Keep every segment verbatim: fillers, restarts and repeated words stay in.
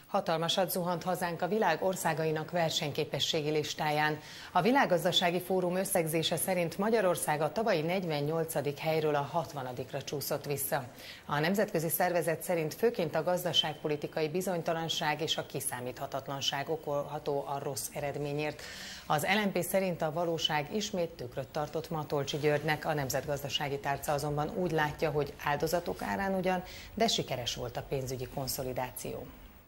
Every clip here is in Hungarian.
Hatalmasat zuhant hazánk a világ országainak versenyképességi listáján. A Világgazdasági Fórum összegzése szerint Magyarország a tavalyi negyvennyolcadik helyről a hatvanadikra csúszott vissza. A nemzetközi szervezet szerint főként a gazdaságpolitikai bizonytalanság és a kiszámíthatatlanság okolható a rossz eredményért. Az el en pé szerint a valóság ismét tükröt tartott Matolcsy Györgynek, a Nemzetgazdasági Tárca azonban úgy látja, hogy áldozatok árán ugyan, de sikeres volt a pénzügyi konszolidáció.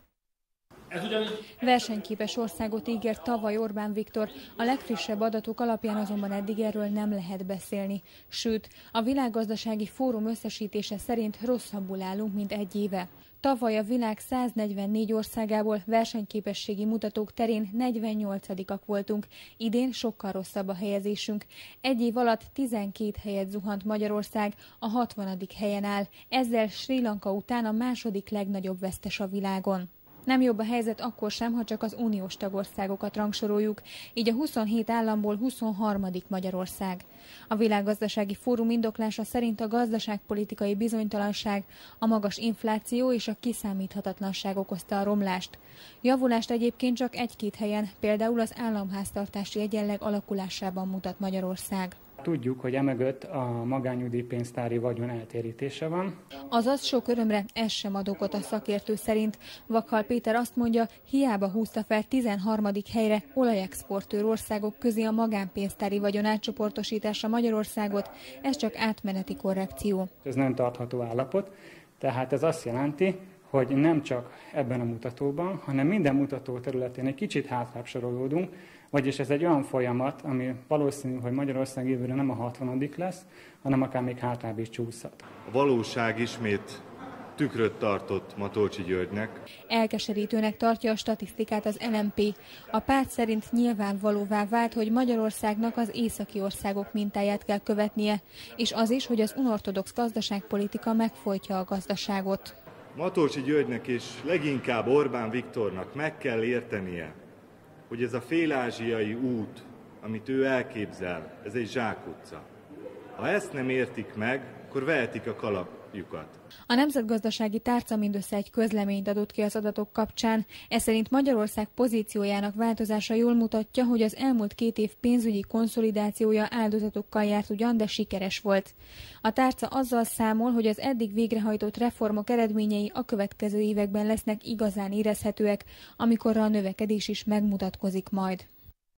Versenyképes országot ígért tavaly Orbán Viktor, a legfrissebb adatok alapján azonban eddig erről nem lehet beszélni. Sőt, a Világgazdasági Fórum összesítése szerint rosszabbul állunk, mint egy éve. Tavaly a világ száznegyvennégy országából versenyképességi mutatók terén negyvennyolcadikak voltunk, idén sokkal rosszabb a helyezésünk. Egy év alatt tizenkét helyet zuhant Magyarország, a hatvanadik helyen áll, ezzel Srí Lanka után a második legnagyobb vesztes a világon. Nem jobb a helyzet akkor sem, ha csak az uniós tagországokat rangsoroljuk, így a huszonhét államból huszonharmadik Magyarország. A Világgazdasági Fórum indoklása szerint a gazdaságpolitikai bizonytalanság, a magas infláció és a kiszámíthatatlanság okozta a romlást. Javulást egyébként csak egy-két helyen, például az államháztartási egyenleg alakulásában mutat Magyarország. Tudjuk, hogy emögött a magánnyugdíjpénztári vagyon eltérítése van. Azaz sok örömre ez sem ad okot a szakértő szerint. Vakhal Péter azt mondja, hiába húzta fel tizenharmadik helyre olajexportőr országok közé a magánpénztári vagyon átcsoportosítása Magyarországot, ez csak átmeneti korrekció. Ez nem tartható állapot, tehát ez azt jelenti, hogy nem csak ebben a mutatóban, hanem minden mutató területén egy kicsit hátrább sorolódunk, vagyis ez egy olyan folyamat, ami valószínű, hogy Magyarország jövőre nem a hatvanadik lesz, hanem akár még hátrább is csúszhat. A valóság ismét tükröt tartott Matolcsy Györgynek. Elkeserítőnek tartja a statisztikát az el en pé. A párt szerint nyilvánvalóvá vált, hogy Magyarországnak az északi országok mintáját kell követnie, és az is, hogy az unorthodox gazdaságpolitika megfojtja a gazdaságot. Matolcsy Györgynek és leginkább Orbán Viktornak meg kell értenie, hogy ez a félázsiai út, amit ő elképzel, ez egy zsákutca. Ha ezt nem értik meg, akkor vehetik a kalapjukat. A Nemzetgazdasági Tárca mindössze egy közleményt adott ki az adatok kapcsán. Ez szerint Magyarország pozíciójának változása jól mutatja, hogy az elmúlt két év pénzügyi konszolidációja áldozatokkal járt ugyan, de sikeres volt. A tárca azzal számol, hogy az eddig végrehajtott reformok eredményei a következő években lesznek igazán érezhetőek, amikorra a növekedés is megmutatkozik majd.